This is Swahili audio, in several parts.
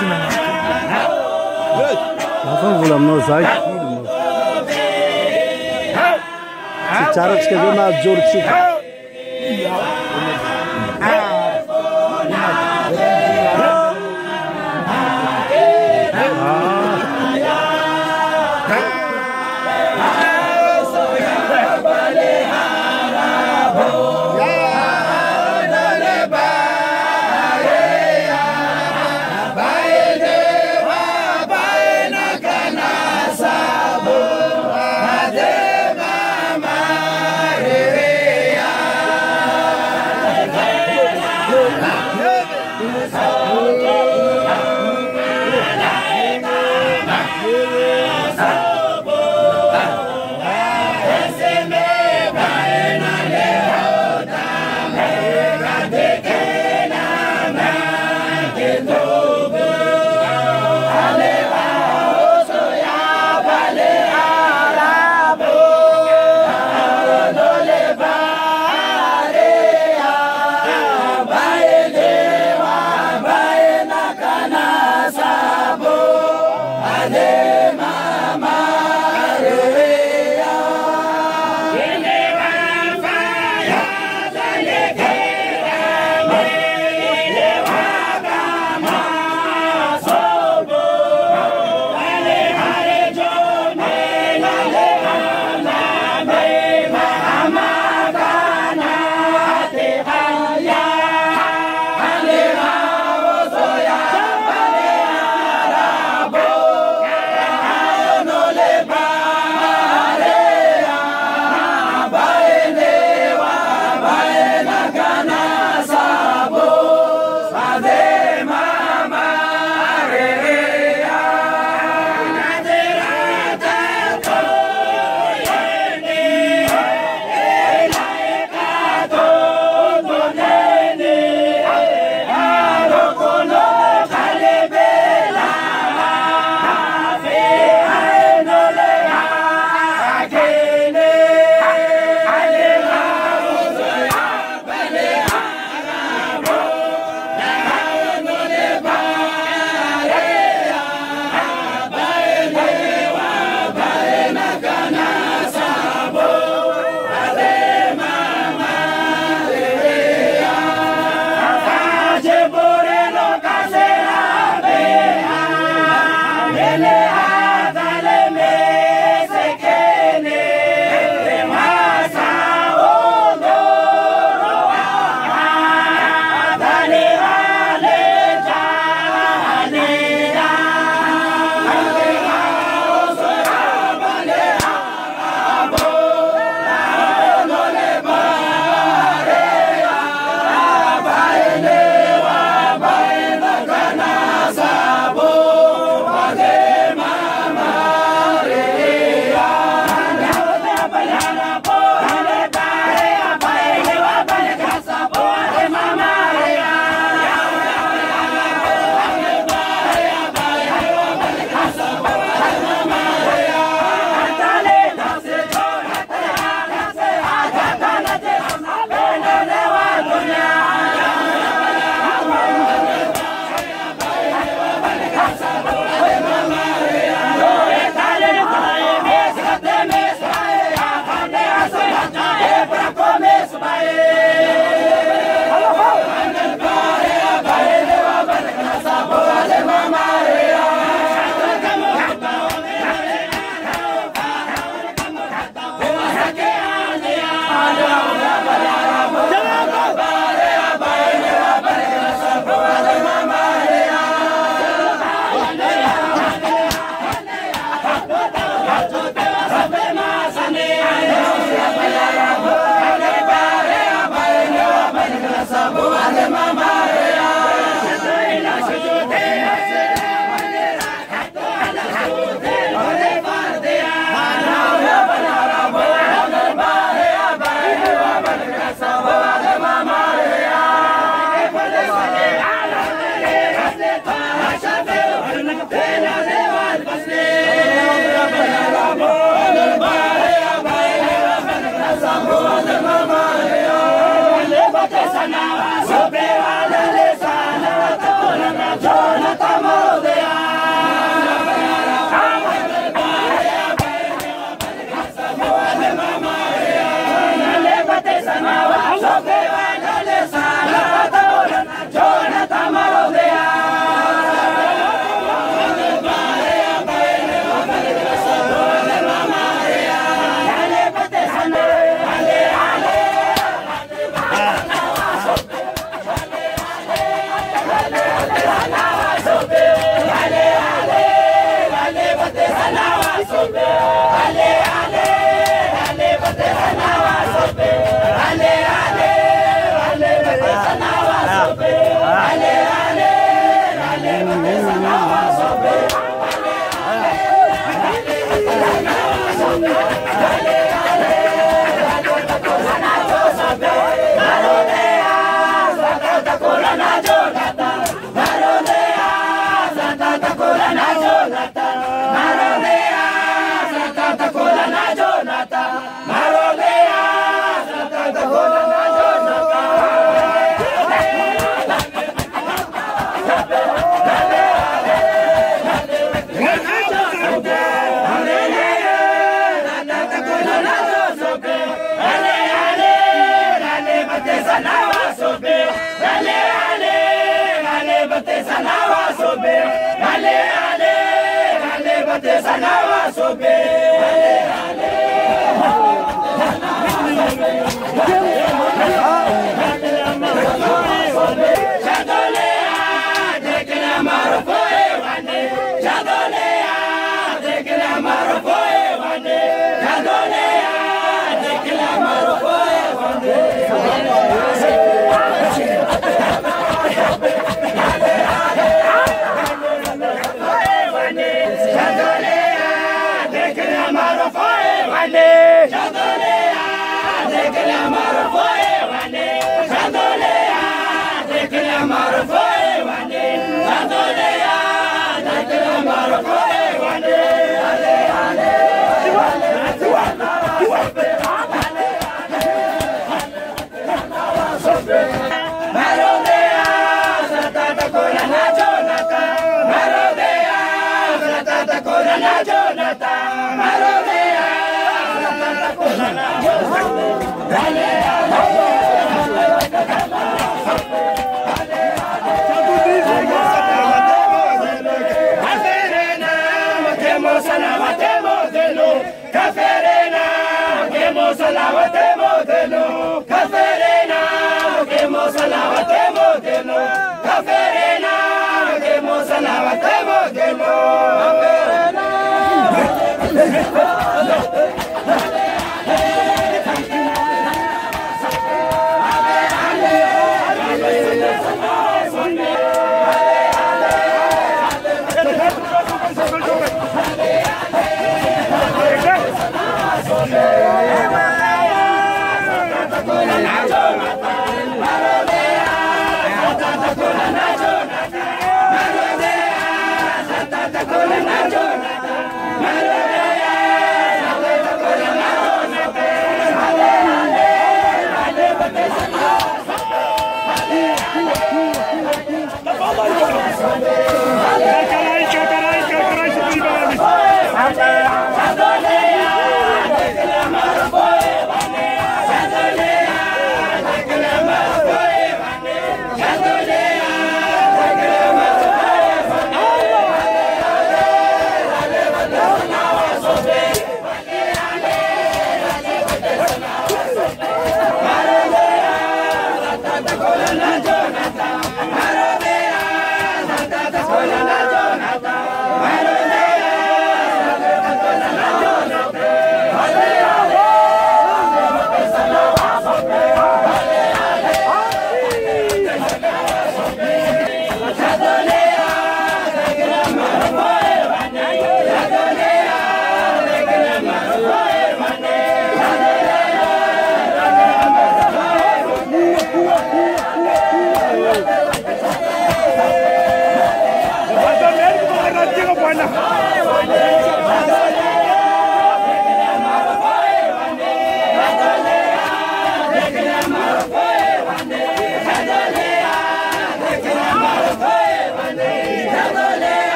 Apa bola mozai? Secara skema jorci. Sana, sobre la sana, la tona, la toma. wasobe, ale ale ale batesana wasobe, ale ale.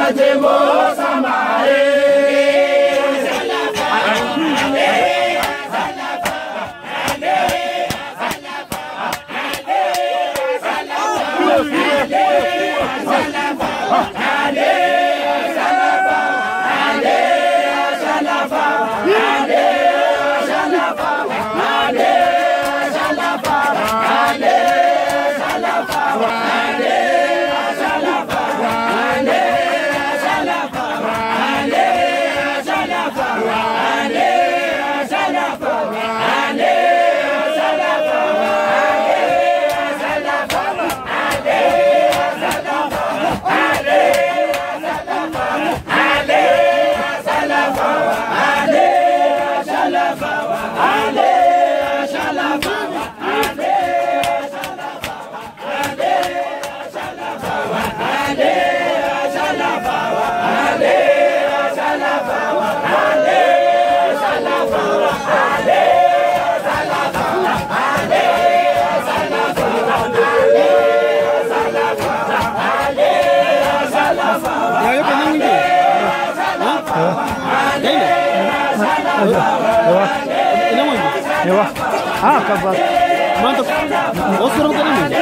Jemo Samae. Ah, acabou. Manda. Você não tem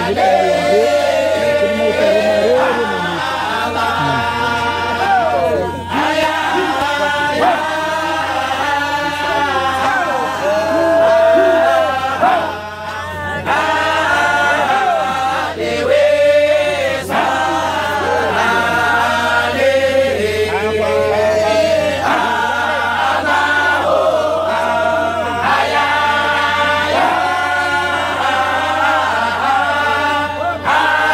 Ah!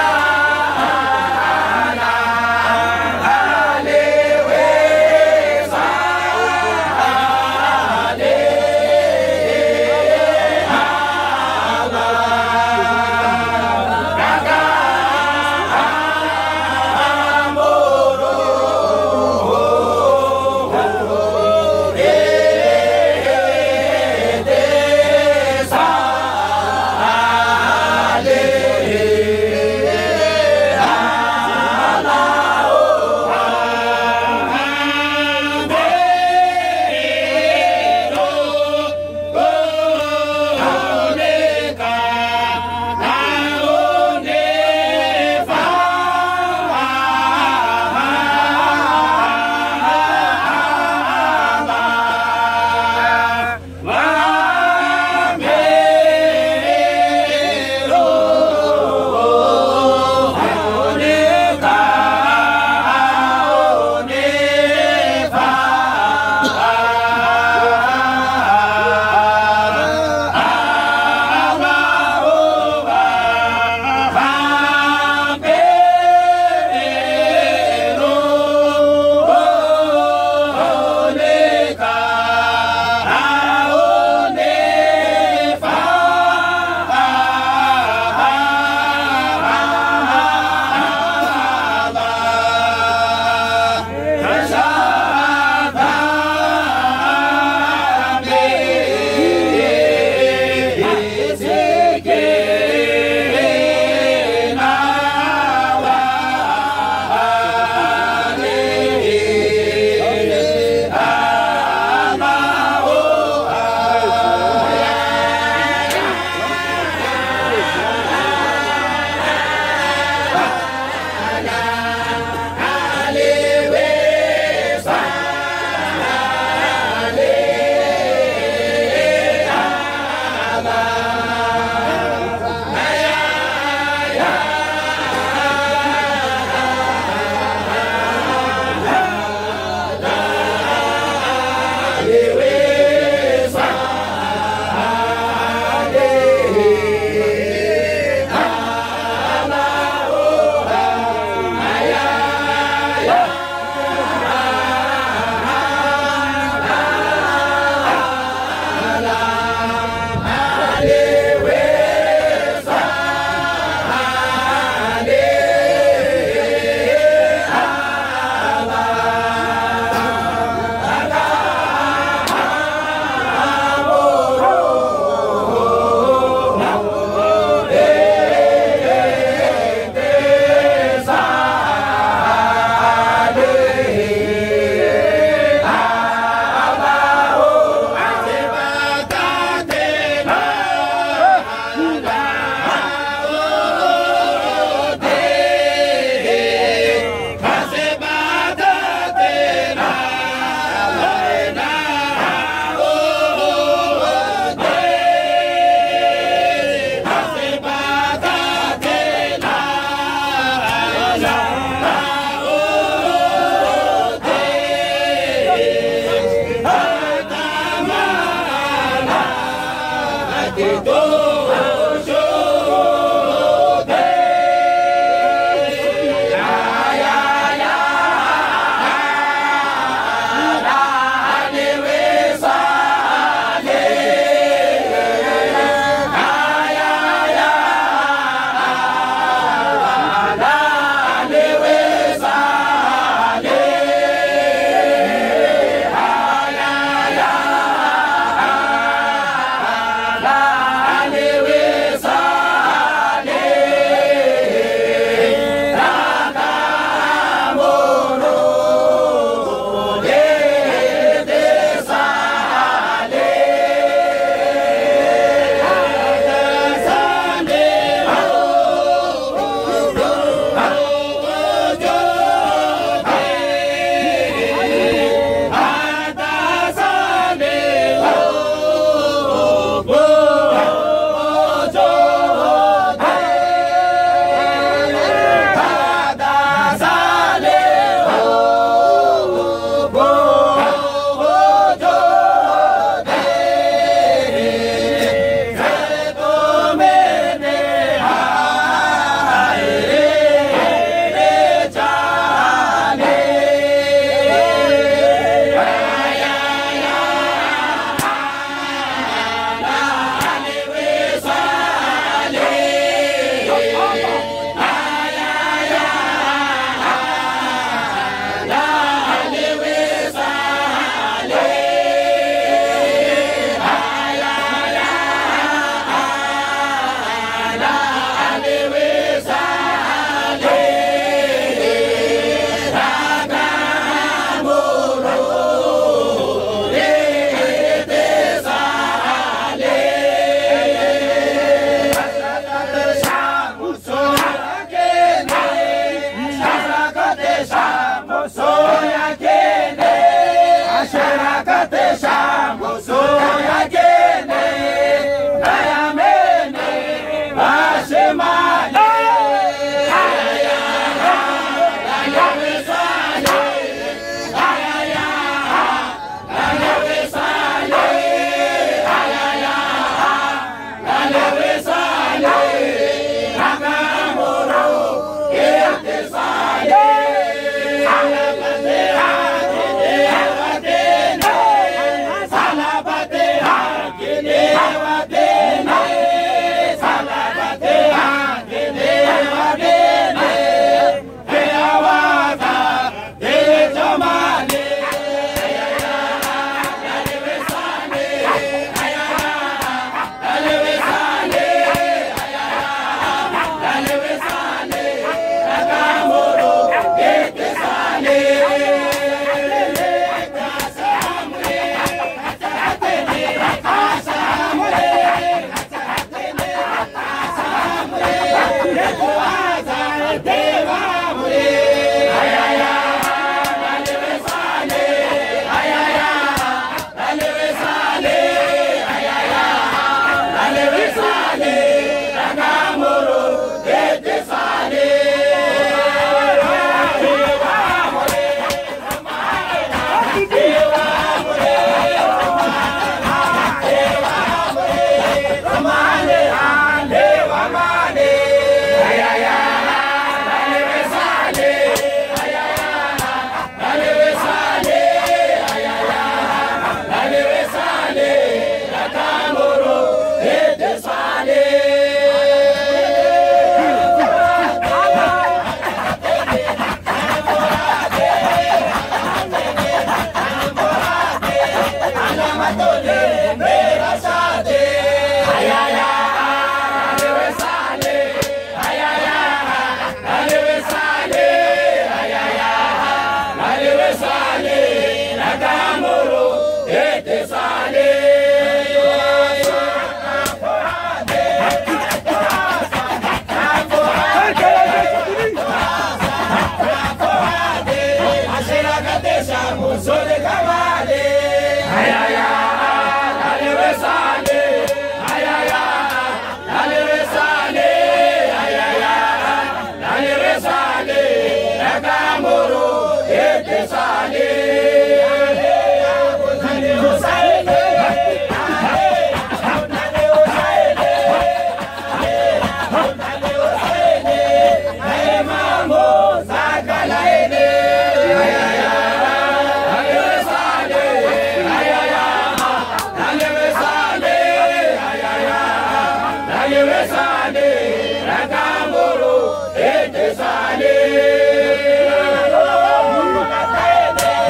Sale,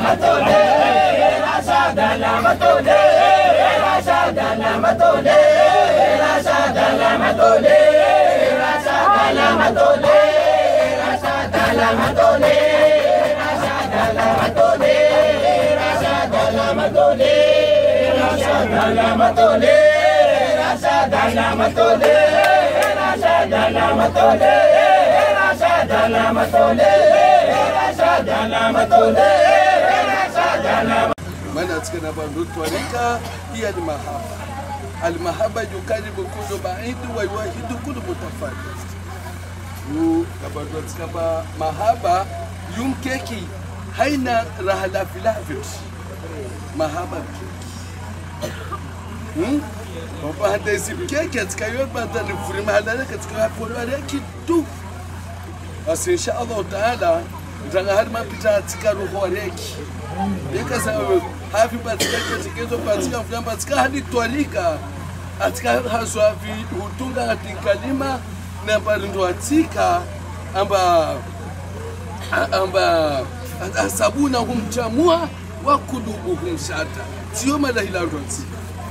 Mana tikana bandu twarika hiya المحبة يقارب كل بعيد ويوحد كل متفرد. Kabadot kaba mahaba yung keki haina rahala filavit mahaba Papa hada isi keki katika yote ndani furima halala katika hapo reki tu. Basi insha Allah taala ndanga hadi mapita katika roho reki. Yeka sababu hafi patika kezo patika fulani patika hadi twalika katika haswa vi hutunga katika kalima namba ndo atika amba sabuna humchamua wa kudubu humshata sio madahila roti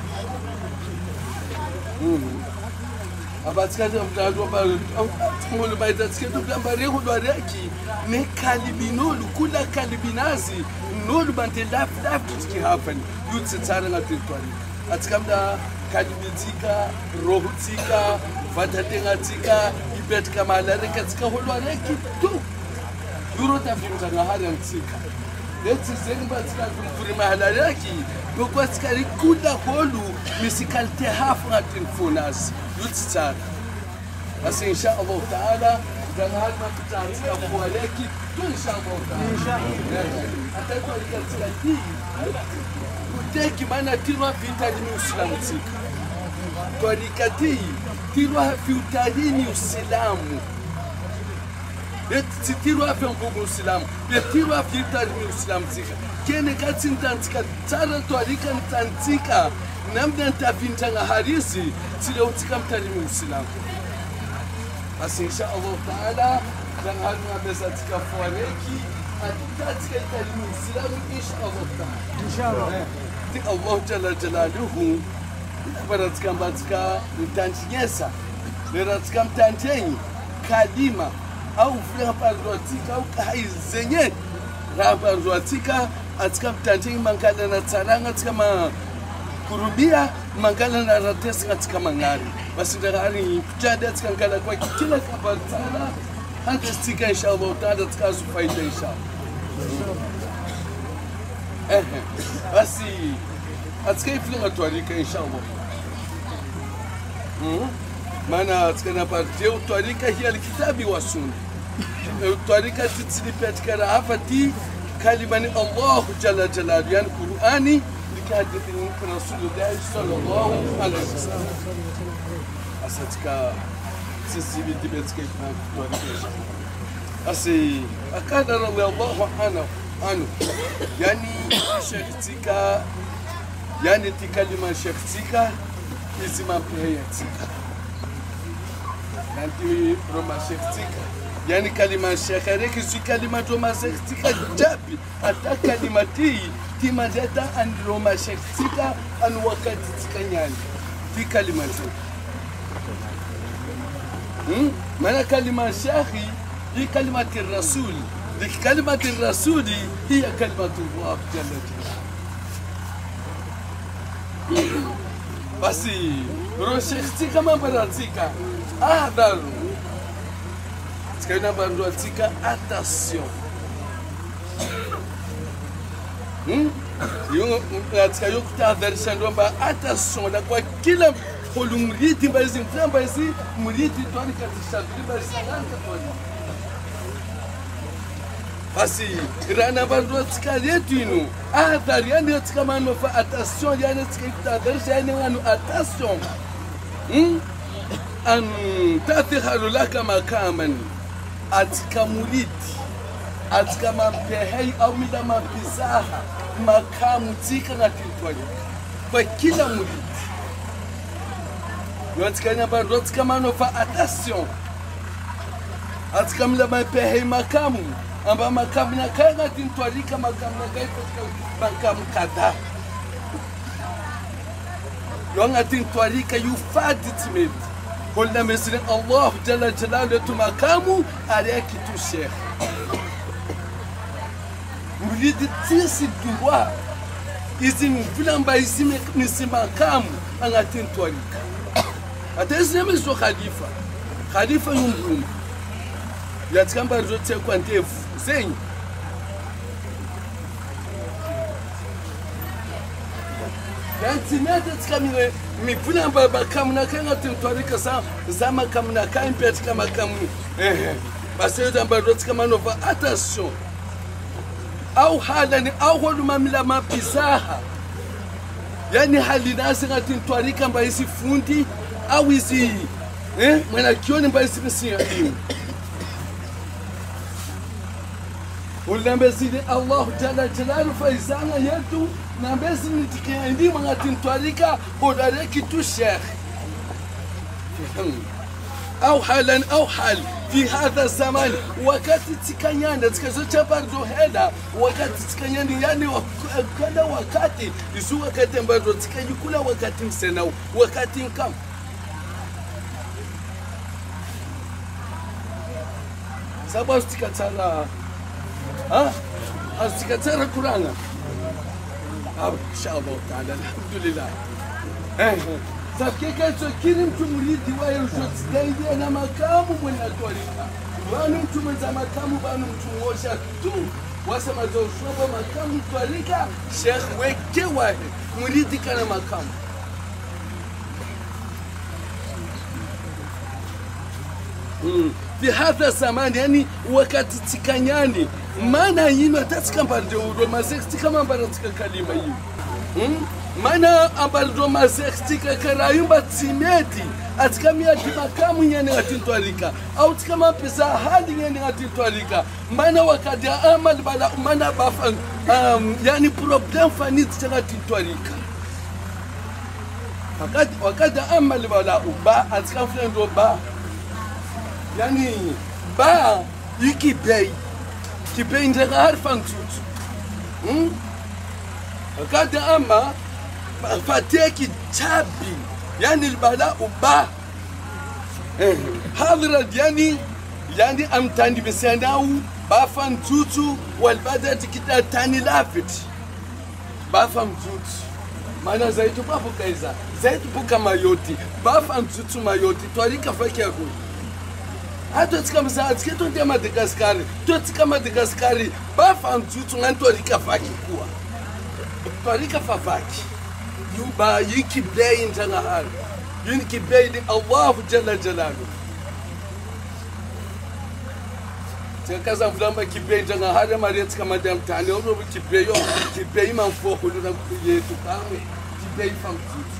abatika mtado ba tumolo baita tiketo kamba reho do areki ne kalibinolu kula kalibinazi nolu bante laf tiki happen yutsi tsara ngatitwani atikamda kalibitika rohutika vatatengatika ibetka malare katika holware kitu duro tafimta na hali mtika leti zenba tika kumfuri mahalare ki bokwa tikari kuda holu misikalte hafu ngatin funas yutsara basi insha Allah taala dan hal ma tutatika kwa ki insha Allah taala atakuwa katika hii kuteki maana tirwa vitalini uislamu tika Twarikati tirwa fi utalini uislamu eti tirwa fi ngumu uislamu tirwa fi utalini uislamu tika kene kati ntantika tara twarika ntantika namna ntavintanga harisi tile utika mtalini uislamu basi insha Allah taala dan halma besa tika fwareki atatika italini uislamu insha Allah taala insha Allah tik Allah jalla jalaluhu baratika mbatika mtantinyesa baratika mtantenyi kalima au vile parwatika au haizenye raparwatika atika mtantenyi mangala na tsaranga atika ma kurubia mangala na ratesi atika mangari basi ndagari kujada atika ngala kwa kila kabartana hata stika inshallah taala atika sufaida inshallah basi atika iflinga twarika inshallah maana tukana partia utwarika hiya alkitabi wa sunna utwarika titsilipatikana hafati kalimani Allah jalla jalaluhu yani Qur'ani likadithi min Rasulullah sallallahu alaihi wasallam asatika sisi bidibetika utwarika asi akadara Allah anu yani shaktika yani tikalima shaktika izima peyatika nanti Roma shaktika yani kalima shakareki si kalima Roma shaktika jabi ata kalimati timajata an Roma shaktika an wakati tikanyani ti kalima mana kalima shakhi hi kalimati rasul dik kalimati rasuli hiya kalimatu Allah jalla jalaluhu basi roshektika mambaratika ahdaru tikaina banduatika attention atika yokutahadharisha ndomba attention na kwa kila holumriti mbazi mtambazi mriti twani katisha mbazi twani basi rana banduatika yetu inu ahadhari yani atika manofa attention yani atika yokutahadharisha yani anu attention an tathihalu laka makaman atika muliti atika mampehei au mida mapizaha makamu tika ngatitwani kwa kila muliti atika nyabando atika manofa attention atika mila mampehei makamu amba makamu na kai ngati ntwarika makamu na kai makamu kadha yo ngati ntwarika yufadi timedi قلنا مثل الله جل جلاله مقامه عليك تشيخ مريد تيسي الدواء إذا مفلان بايزي نسي مقامه أنا تنتوريك أتيسي نمزو خليفة يوم يتكلم برجو تيكو أنتيف زين yantimete tkamine mipuna baba kamuna kanga tintorika zama kamuna kaimpet kama kamu basi damba dot kama nova attention au halani au hoduma mila mapisaha yani hali nasi ngatintorika mba isi fundi au isi mwana kioni mba isi msiya ulambezidi Allah jalla jalalu faizana yetu nambezi nitikiandi mangatintwarika bodareki tu sheikh au halan au hal في هذا الزمان وقت تكنيان تكزوجة برضو هذا وقت تكنيان يعني كذا وقت يسوع وقت برضو تكني كل وقت سنة وقت كم سبب تكتر تكتر القرآن إن شاء الله تعالى الحمد لله Safkeka chokiri mtu muridi wa yoshoti daidi ana makamu mwenye atwarika. Wanu mtu mwenza makamu banu mtu mwosha tu. Wasa mazoshoba makamu twarika. Sheikh weke wahe. Muridi kana makamu. Fi hadha zamani yani wakati tikanyani. Mana yino atatika mbarde uro mazekti kama mbaratika kalima yino. Mana ambaldo mazektika karayumba timeti atikamia kimakamu nyene ngatintwalika au tikama pesa hali nyene ngatintwalika mana wakati amal bala mana bafa yani problem fanit ngatintwalika wakati amal bala uba atikafendo ba yani ba yikibei kibei ndega harfan tutu wakati ama fateki tabi يعني البلاء وبا حاضر يعني أمتاني بسناو بافن توتو والبدأت كده تاني لافت بافن توتو mana zaitu babu kaiza zaitu buka mayoti bafa mtutu mayoti twarika faki yako hata tika msaad keto ndia Madagaskari to tika Madagaskari bafa mtutu ngantwarika faki kuwa twarika fafaki yuba yiki blay intanga hal yiki blay di Allah jalla jalalu kaza mfulamba kiblay intanga hal maria tika madam tani oro kiblay yo kiblay manfo khuluna yetu kamwe kiblay famtutu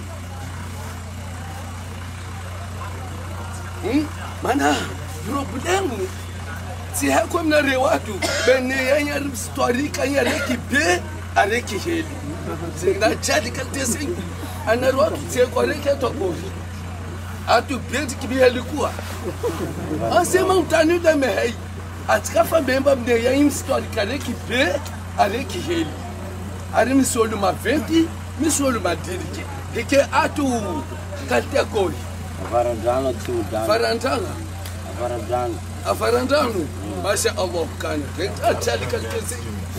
mana problemu si hako mna rewatu bene yanya historika yanya kibe areki heli sina chadi kaltesi ana rewatu se koreke to ko atu bedi kibe alikuwa asema mtani da mehei atikafa bemba mne yanya historika areki be areki heli ari misolu maventi misolu madirike hike atu kalte ko Farandano tu dan. Farandano. Farandano. Farandano. Masha Allah kana. Atali kalkesi.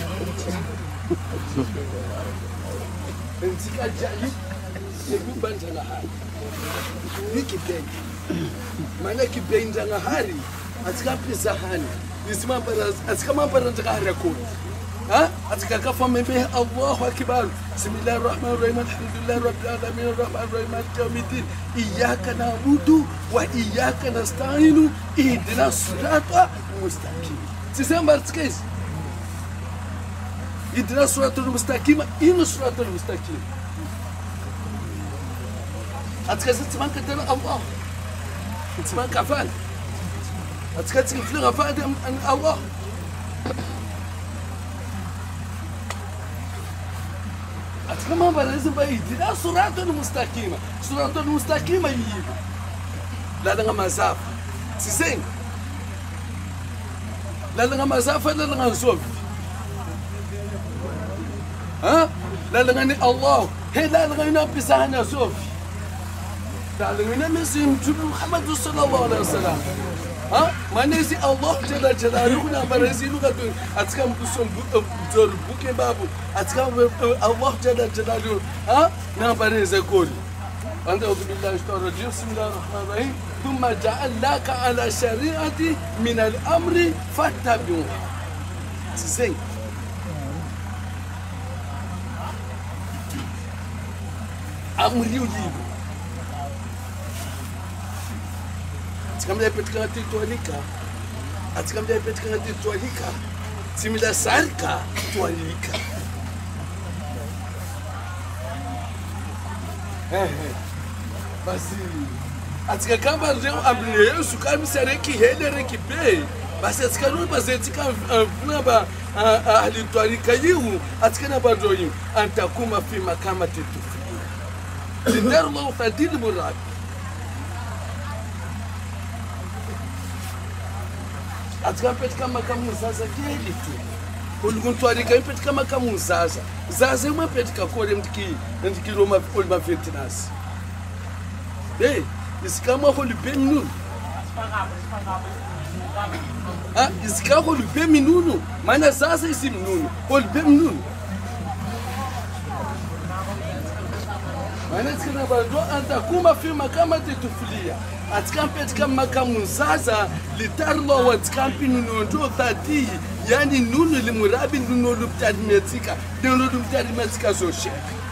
Entika jali. Yebu bantana hari. Niki ben. Mana ki ben dana hari. Atika pisa hani. Isma baraz atika ma baranta hari ko. ها أتكلم به الله أكبر بسم الله الرحمن الرحيم الحمد لله رب العالمين الرحمن الرحيم مالك يوم الدين إياك نعبد وإياك نستعين اهدنا الصراط المستقيم تسمع برتكيز اهدنا الصراط المستقيم إن الصراط المستقيم أتكلم تسمع كتير الله تسمع كفال أتكلم في غفاد الله كما بلازم بيدنا صراط المستقيم صراط المستقيم يجيب لا ده مسافه سيسين lalanga masafa lalanga sofi ha lalanga ni Allah he lalanga ina pisana sofi lalanga ina mesim Muhammad sallallahu alaihi wasallam ha manezi Allah jalla jalaluhu na barazilu ka to atkam kusom butol buke babu atkam Allah jalla jalaluhu ha na bareze koli anta billahi ashtarajim bismillahir rahmanir rahim ثم جعلناك على شريعة من الأمر فاتبعوها. زين. أمر يجيب. أتكلم لي بتكلم تتواليكا. أتكلم لي بتكلم تتواليكا. سميلا ساركا تواليكا. بس. Atika kamba leo abne sukari sareki hele rekipe basi atika no basi atika naba alitwarika yiwu atika na badoyi antakuma fi makama titufi lidarlo fadil murad atika petka makamu sasa kile tu ulikuntwarika petka makamu sasa zaze uma petka kole mtiki roma olma fitness hey isikama ko lipe minunu ah isikama ko lipe minunu maana sasa isi minunu ko lipe minunu maana tikana bado antakuma fi makama titufulia atikampet kama makamu sasa litarlo wa tikampi nunu ndo thati yani nunu limurabi nunu luptadimetika nunu luptadimetika zoshe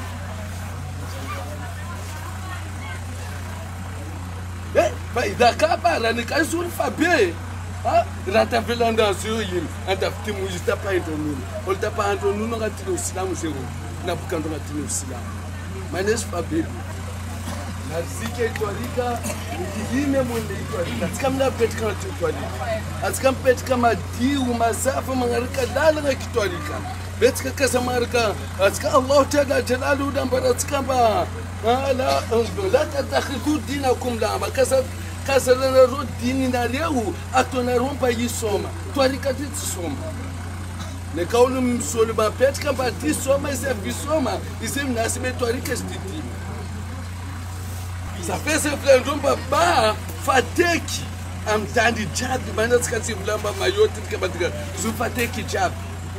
فإذا كبر نكاسون فبيه ها راتفلا ndazuyini andafitimu yitapa indonunu oltapa indonunu ngatilo islam zero nabukando ngatilo islam manes fabie nazike tolika yime munde tolika tikamla petka tolika atikam petka madiu masafa mangarika dalanga kitolika betka kasamarka atika Allah ta'ala jalalu dambara tikamba لا تتخذوا دينكم لعبا كسرنا رود ديننا ليه أتونا رومبا يسوما تواريكاتي تسوما نكاولو مسولو بابيت كم باتي سوما يسيف بسوما يسيف ناسبي تواريكاش تيتي سافي سيفلان رومبا با فاتيكي أم تاندي جاب مانا تكاتي بلامبا مايوتي كباتيكا زو فاتيكي جاب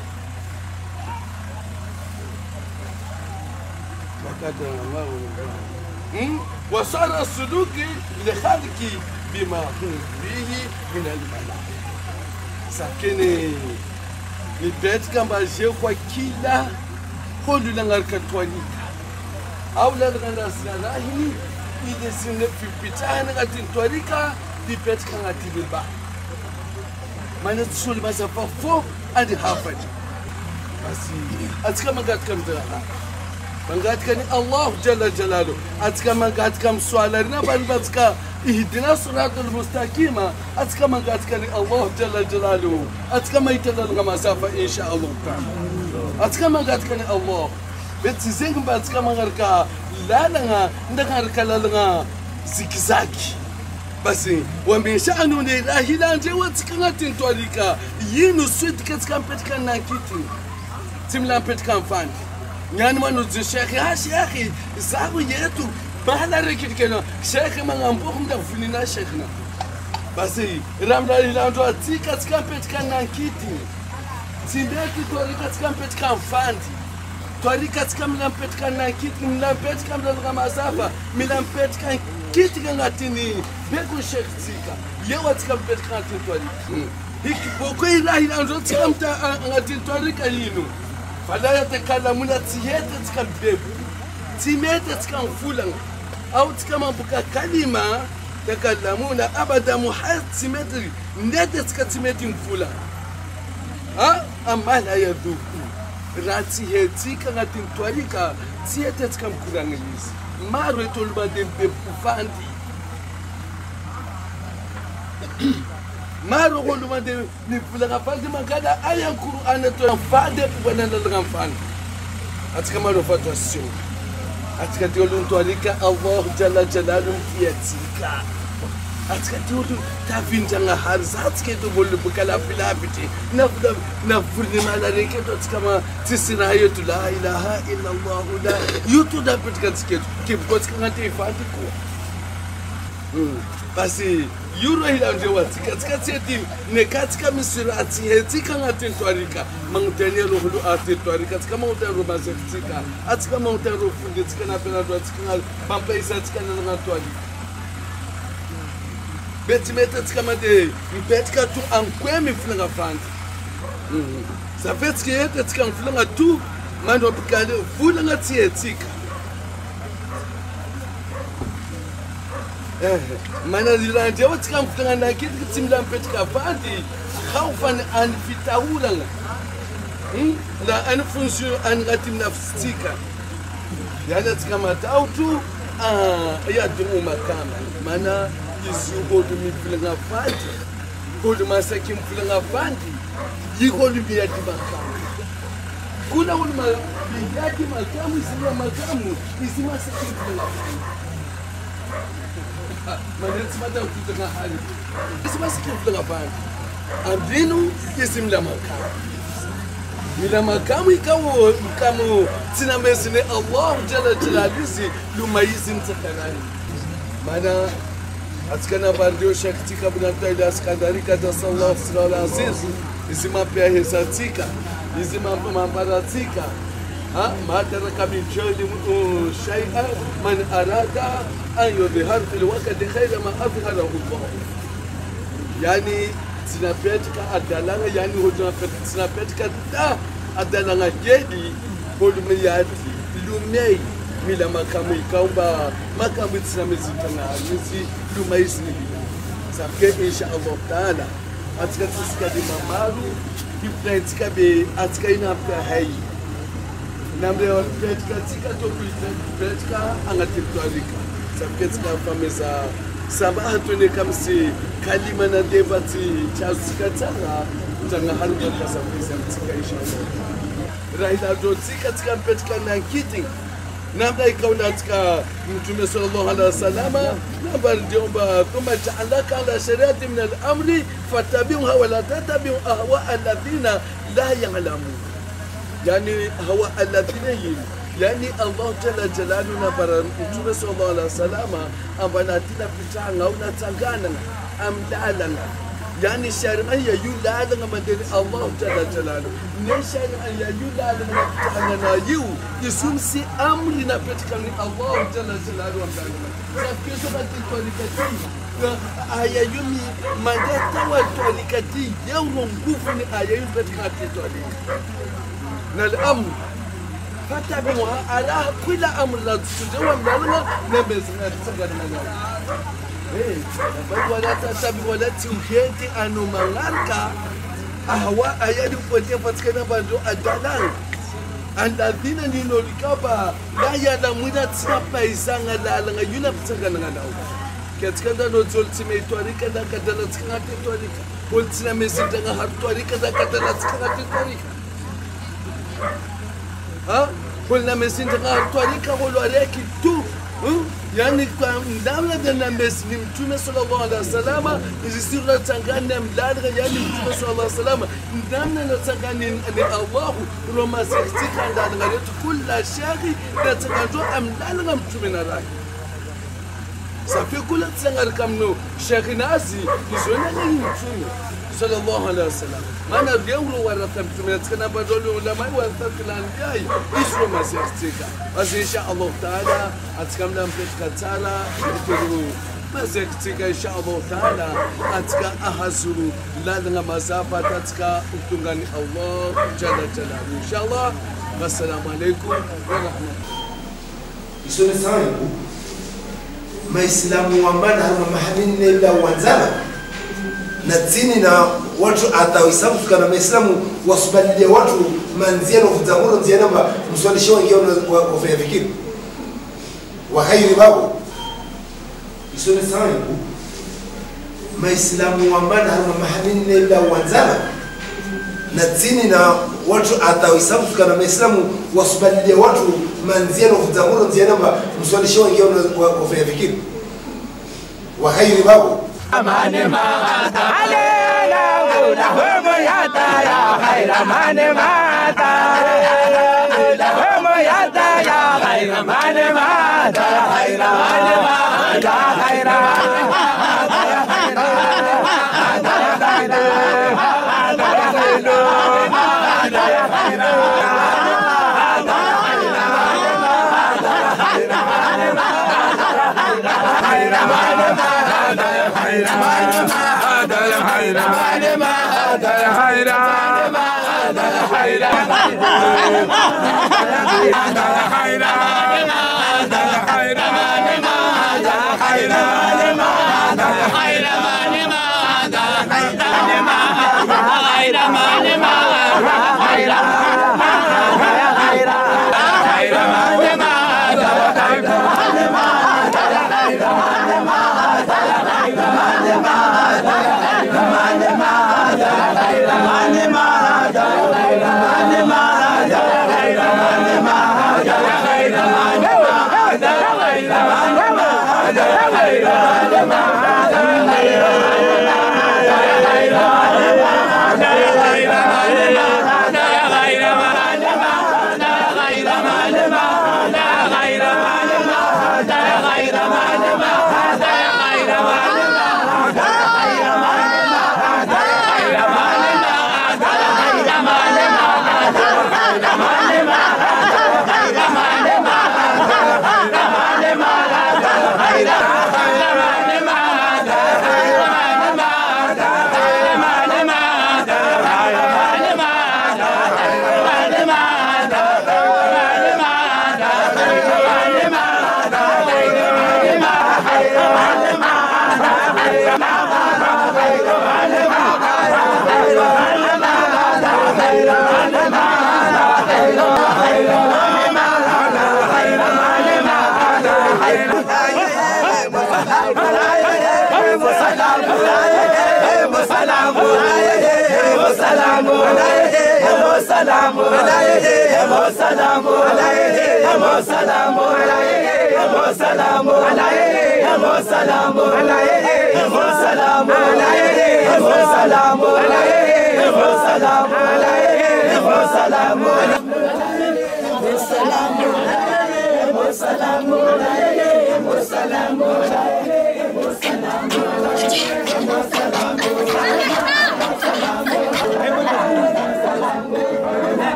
وصار السلوك لخلق بما هم فيه من الملائكة ساكني البيت كان باجي كلا كل لنغرك توانيكا أو لنغرك سناهي إذا سنة في بيتان غاتين توانيكا البيت كان غاتين بالبا ما نتسول ما زفافو عندي حافظ بس أتكلم قاعد كم درها مانغاتكني الله جل جلاله اتكا مانغاتكم سوالرنا بالبتكا اهدنا الصراط المستقيم اتكا مانغاتكني الله جل جلاله اتكا ما يتلل مسافه ان شاء الله تعالى اتكا مانغاتكني الله بتزين باتكا مانغركا لا لا ندغركا لا زيكزاكي بس ومن شأنه لا هلان جواتك ناتين توليكا ينو سويت كتكام بتكا ناكيتي تملا بتكا فان يعني ما نوزي شيخي ها شيخي زاغو يتو بحنا ركيد كنا شيخي ما نمبوهم دفلنا شيخنا بس راملا للاندو اتيكا تكام بتكا ناكيتي تيمبيتي توليكا تكام بتكا فاندي توليكا تكام لامبتكا ناكيتي ملامبتكا ملالغا مسافة ملامبتكا كيتي كنغاتيني بيكو شيخ تيكا يوا تكام بتكا ناكيتي توليكا هيك بوكوي لا للاندو تكام ناكيتي توليكا ينو فلا يتكلمون تيهت تكبب تيمت تكنفولا أو تكمن بك كلمة تكلمون أبدا محال تيمتري ندت كتيمتين فولا أما لا يذوق راتي هتيك راتين تواليكا تيهت تكم كورانيز ما رتول بدين بفاندي maro golu mande ni fulaga faldi magada ayan qur'ana to fade bana la ngafan atika maro fatasio atika diolun to alika Allah jalla jalaluhu yatika atika tutu tavinja nga harzatske to bolu bukala pilapiti na furni malareke to kama tisina yetu la ilaha illa allah la yutu da pitka tike kipotska ngati ifati ko basi yuro ila nje watika tseti ne katika misira ati hetika ngati twarika mangutene lo hulu ati twarika tsika mangutene bazetika atika mangutene lo fundi tsika na pena do tsika pampa isa tsika na twarika beti meta tsika made betka tu ankwemi flanga fandi ça fait ce qui est tsika flanga tu mando pikale fulanga tsietika mana zilanje watika mfutanga na kitu kitsimla mpetika fandi khawfan an fitahula la an function an gatim nafsika yana tsika mata autu ya dumu makama mana izuhodu mifilanga fandi hodu masaki mfilanga fandi yikodu biyati makama kuna hodu biyati makamu isima makamu isima saki mfilanga fandi maneti mata kutanga hali isima saki mfilanga fandi ambinu isimla makamu mila makamu ikawo mkamu tina mesine Allah jalla jalaluhu lumayizi mtakanani mana atikana bardio shaktika binata ila skandarika da sallallahu alaihi wasallam izima pia hesatika izima mambaratika ما ترك من شيء شيئا من أراد أن يظهر في الوقت خير ما أظهره الله يعني سنابتك أدلنا يعني هو سنابتك دا أدلنا جدي كل مياتي لومي ملا مكامي كوبا مكامي سنامزتنا نسي لومي سنبي سافك إن شاء الله تعالى أتكتسك بمامارو كيفتك بأتكينا بهاي namre petka to petka angatirtwarika sabketka fameza sabaha tone kamsi kalima na devati chazika tsanga tanga haruka kasabisa mtika inshallah rahila dotika tika petka na kiti namre ikaunda tika mtume sallallahu alaihi wasallam nabar jomba kuma ta'alaka ala shariati min al-amri fatabi'uha wa la tatabi'u ahwa alladhina la ya'lamun يعني هو الذين يعني الله جل جلاله نبرن متى صلى الله عليه وسلم أبنا تلا بتاعنا ونتعانا أم دالنا يعني شرعا يولادنا من دين الله جل جلاله نشرعا يولادنا بتاعنا يو يسمى أمرنا بتكلم الله جل جلاله ومدالنا سافكيسو بتكلم aya yumi mandeta wa tolikati yawon nguvu ni aya yumi betkati tolika na al'amr fatabi'uha ala kulli amr la tujawa mdalana na bezina tsagana na bal wala tatabi wala tuhiti anu mangarka ahwa ayadi pote patkana bando adalan alladhina ninolikaba la yalamuna tsapa isanga la yuna tsagana na katika ndo zoltime twarika da kadala tskati twarika boltsina mesita nga har twarika da kadala tskati twarika kulna mesita nga har twarika holwareki tu yani kwa ndamla da meslim mtume sallallahu alaihi wasallam izisira tangana mladra yani mtume sallallahu alaihi wasallam ndamna na tangana ni Allah roma sektika ndadra yetu kula shari da tangajo amdalga mtume na rai ça fait que la tsangar kamno Sheikh Nazi izona ni mtume sallallahu alaihi wasallam mana biangu warata mtume tsana badolo ulama wa thakilan yai isro masirtika basi insha Allah taala atkamna mpetka taala ikuru masirtika insha Allah taala atka ahazuru ladanga masafa tatka utungani Allah jalla jalaluhu insha Allah wassalamu alaikum wa rahmatullahi isone sawa Maislamu ambana hama mahamini nenda wanzana na tini na watu atawisabu tukana Maislamu wasubalilie watu manziano kuzamuro nziana mba mswalishe wangia wafanya fikiri wa khairi babu isone sawa Maislamu ambana hama mahamini nenda wanzana na tini na watu atawisabu tukana Maislamu wasubalilie watu manziano kuzamuro nziana mba mswalishe wangia wafanya fikiri wa khairi babu mane mata alela la homo yata ya khaira mane mata la homo yata ya khaira mane mata khaira mane mata khaira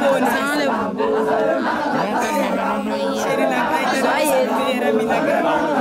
Sheri